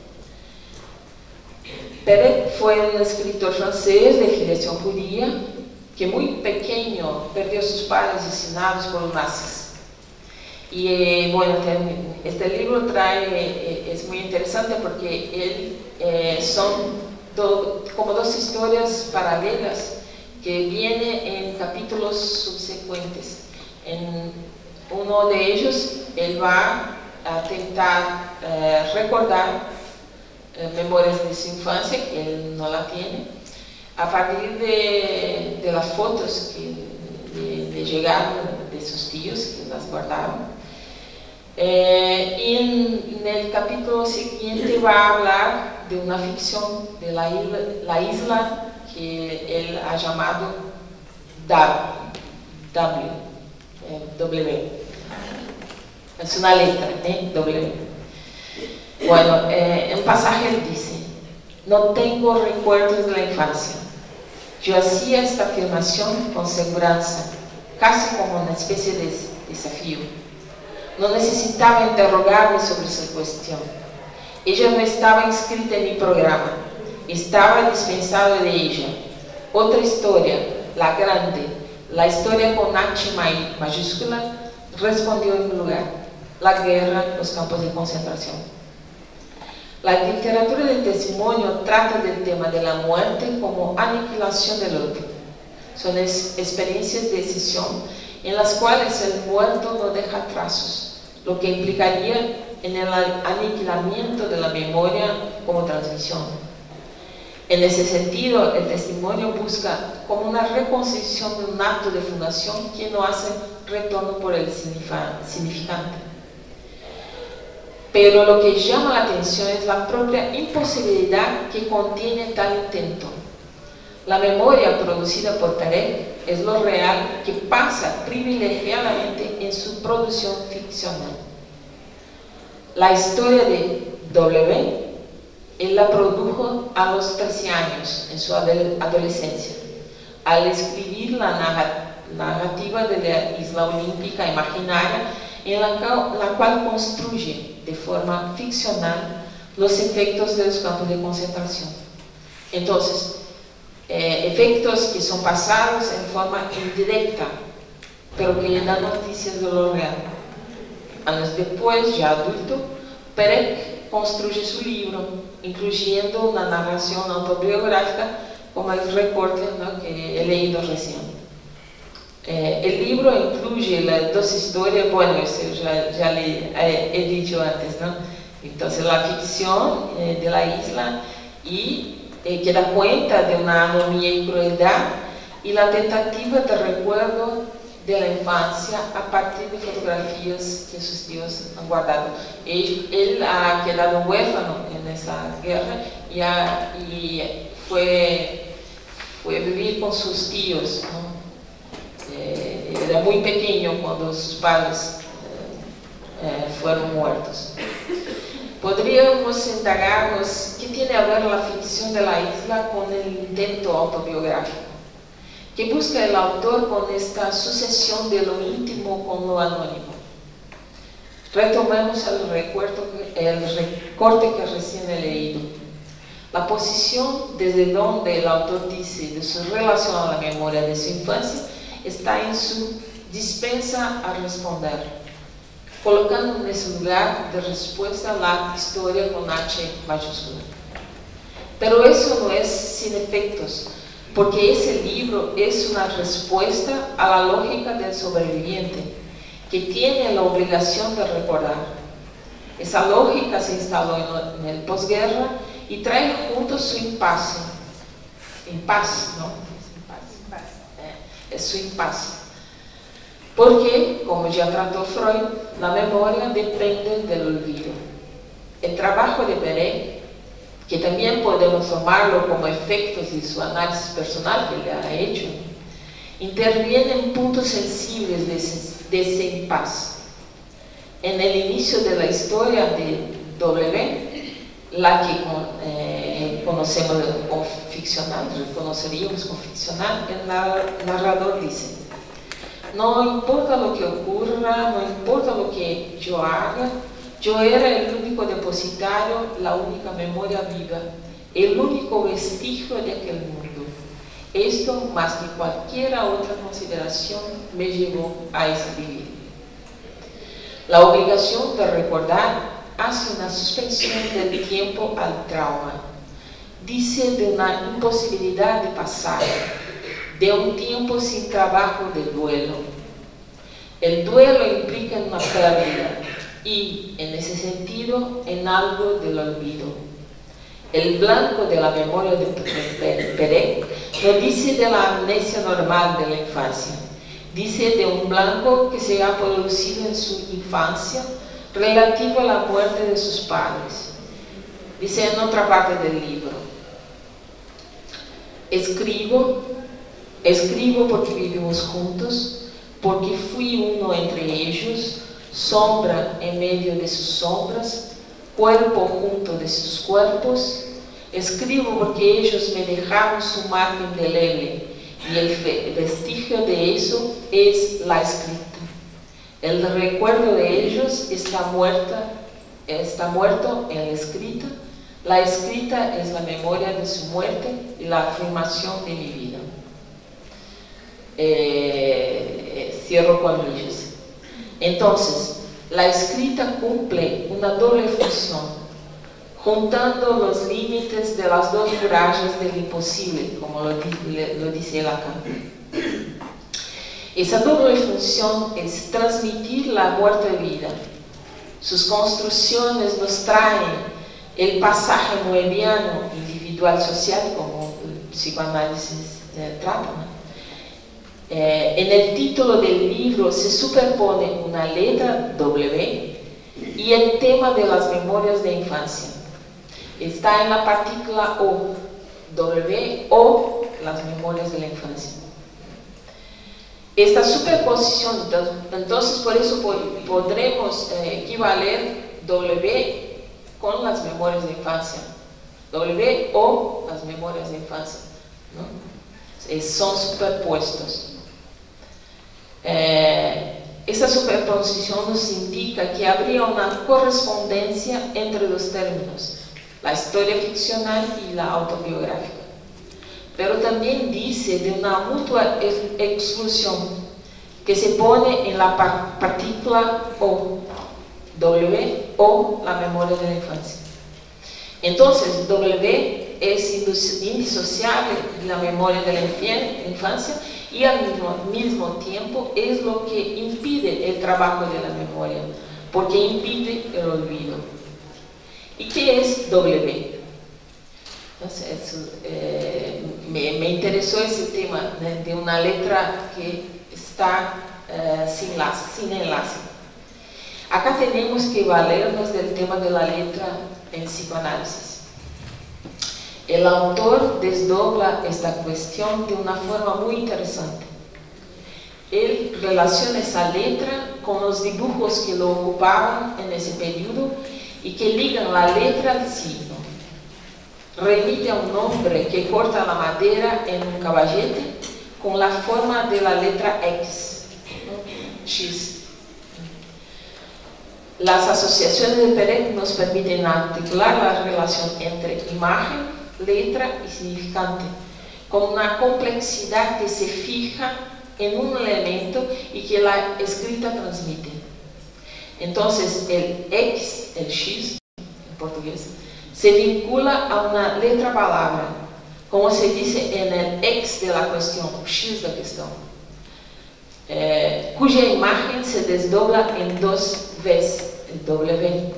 S3: Perec fue un escritor francés de filiación judía que muy pequeño perdió a sus padres asesinados por los nazis. Y bueno, este libro es muy interesante porque son como dos historias paralelas que vienen en capítulos subsecuentes. En uno de ellos, él va a intentar recordar memorias de su infancia, que él no la tiene, a partir de las fotos de llegaron de sus tíos, que las guardaron. Y en el capítulo siguiente va a hablar de una ficción de la isla que él ha llamado W. Es una letra, W. Bueno, en pasaje él dice: no tengo recuerdos de la infancia. Yo hacía esta afirmación con seguridad, casi como una especie de desafío. No necesitaba interrogarme sobre esa cuestión. Ella no estaba inscrita en mi programa, estaba dispensado de ella. Otra historia, la grande, la historia con H mayúscula, respondió en mi lugar: la guerra, los campos de concentración. La literatura del testimonio trata del tema de la muerte como aniquilación del otro. Son experiencias de decisión en las cuales el muerto no deja trazos, lo que implicaría en el aniquilamiento de la memoria como transmisión. En ese sentido, el testimonio busca como una reconstrucción de un acto de fundación que no hace retorno por el significante. Pero lo que llama la atención es la propia imposibilidad que contiene tal intento. La memoria producida por Perec es lo real que pasa privilegiadamente en su producción ficcional. La historia de W, él la produjo a los 13 años, en su adolescencia, al escribir la narrativa de la isla olímpica imaginaria, en la cual construye de forma ficcional los efectos de los campos de concentración. Entonces, efectos que son pasados en forma indirecta, pero que le dan noticias de lo real. Años después, ya adulto, Perec construye su libro, incluyendo una narración autobiográfica como el recorte, ¿no?, que he leído recién. El libro incluye las dos historias, bueno, eso ya le he dicho antes, ¿no? Entonces, la ficción de la isla y que da cuenta de una anomía y crueldad, y la tentativa de recuerdo de la infancia a partir de fotografías que sus tíos han guardado. Él ha quedado huérfano en esa guerra y fue a vivir con sus tíos, ¿no? Era muy pequeño cuando sus padres fueron muertos. Podríamos indagarnos qué tiene a ver la ficción de la isla con el intento autobiográfico. ¿Qué busca el autor con esta sucesión de lo íntimo con lo anónimo? Retomemos el recorte que recién he leído. La posición desde donde el autor dice de su relación a la memoria de su infancia está en su dispensa a responder, colocando en ese lugar de respuesta la historia con H mayúscula. Pero eso no es sin efectos, porque ese libro es una respuesta a la lógica del sobreviviente, que tiene la obligación de recordar. Esa lógica se instaló en el posguerra y trae junto su impasse. Impasse, ¿no? Es su impasse. Porque, como ya trató Freud, la memoria depende del olvido. El trabajo de Perec, que también podemos tomarlo como efectos de su análisis personal que le ha hecho, interviene en puntos sensibles de ese impasse. En el inicio de la historia de W, la que conocemos como ficcional, reconoceríamos como ficcional, el narrador dice: no importa lo que ocurra, no importa lo que yo haga, yo era el único depositario, la única memoria viva, el único vestigio de aquel mundo. Esto, más que cualquier otra consideración, me llevó a escribir. La obligación de recordar hace una suspensión del tiempo al trauma. Dice de una imposibilidad de pasar, de un tiempo sin trabajo de duelo. El duelo implica una pérdida y, en ese sentido, en algo del olvido. El blanco de la memoria de Perec no dice de la amnesia normal de la infancia, dice de un blanco que se ha producido en su infancia relativo a la muerte de sus padres. Dice en otra parte del libro: escribo porque vivimos juntos, porque fui uno entre ellos, sombra en medio de sus sombras, cuerpo junto de sus cuerpos. Escribo porque ellos me dejaron su marca indeleble, y el vestigio de eso es la escrita. El recuerdo de ellos está muerto en la escrita. La escrita es la memoria de su muerte y la afirmación de mi vida. Cierro comillas. Entonces, la escrita cumple una doble función, juntando los límites de las dos murallas del imposible, como lo dice Lacan. Esa doble función es transmitir la muerte de vida. Sus construcciones nos traen el pasaje moebiano, individual social, como el psicoanálisis trata. En el título del libro se superpone una letra W y el tema de las memorias de infancia. Está en la partícula O, W, O, las memorias de la infancia. Esta superposición, entonces por eso podremos equivaler W con las memorias de infancia, W o las memorias de infancia, ¿no? Son superpuestos. Esta superposición nos indica que habría una correspondencia entre los términos, la historia ficcional y la autobiográfica. Pero también dice de una mutua exclusión que se pone en la partícula O, W o la memoria de la infancia. Entonces, W es indisociable de la memoria de la infancia y al mismo tiempo es lo que impide el trabajo de la memoria, porque impide el olvido. ¿Y qué es W? Entonces, me interesó ese tema de una letra que está sin enlace. Acá tenemos que valernos del tema de la letra en psicoanálisis. El autor desdobla esta cuestión de una forma muy interesante. Él relaciona esa letra con los dibujos que lo ocupaban en ese periodo y que ligan la letra al signo. Remite a un hombre que corta la madera en un caballete con la forma de la letra X, ¿no? X. Las asociaciones de Perec nos permiten articular la relación entre imagen, letra y significante, con una complejidad que se fija en un elemento y que la escrita transmite. Entonces, el X, el X, en portugués, se vincula a una letra palabra, como se dice en el X de la cuestión, X da questão, cuya imagen se desdobla en dos veces, el W,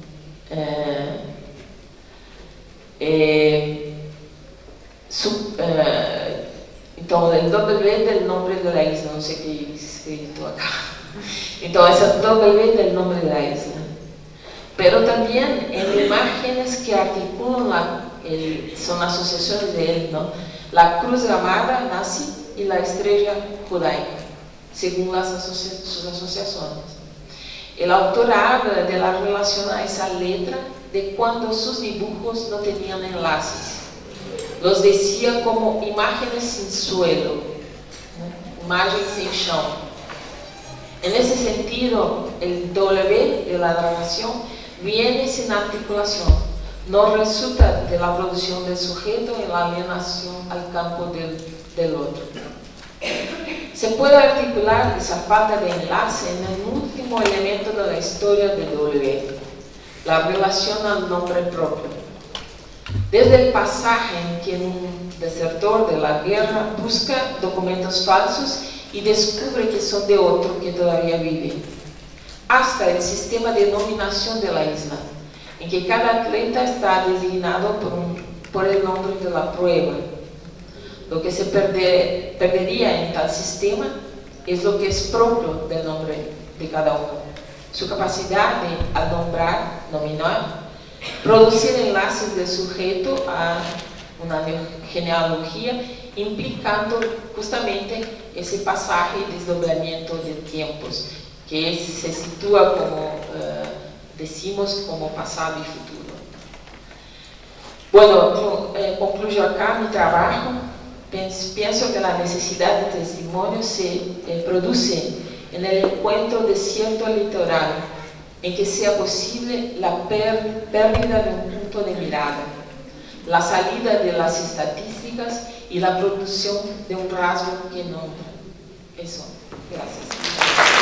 S3: entonces el W del nombre de la isla, no sé qué escrito acá, entonces el W del nombre de la isla, pero también en imágenes que articulan son asociaciones de él, ¿no? La cruz gamada nazi y la estrella judaica, según sus asociaciones. El autor habla de la relación a esa letra de cuando sus dibujos no tenían enlaces. Los decía como imágenes sin suelo, ¿no? Imágenes sin chão. En ese sentido, el W de la narración viene sin articulación, no resulta de la producción del sujeto en la alienación al campo del otro. Se puede articular esa falta de enlace en el último elemento de la historia de W, la relación al nombre propio. Desde el pasaje en que un desertor de la guerra busca documentos falsos y descubre que son de otro que todavía vive, hasta el sistema de denominación de la isla, en que cada atleta está designado por el nombre de la prueba. Lo que se perdería en tal sistema es lo que es propio del nombre de cada uno. Su capacidad de, al nominar, producir enlaces del sujeto a una genealogía, implicando justamente ese pasaje y desdoblamiento de tiempos, que se sitúa como, decimos, como pasado y futuro. Bueno, concluyo acá mi trabajo. Pienso que la necesidad de testimonio se produce en el encuentro de cierto litoral, en que sea posible la pérdida de un punto de mirada, la salida de las estadísticas y la producción de un rasgo que nombra. Eso. Gracias.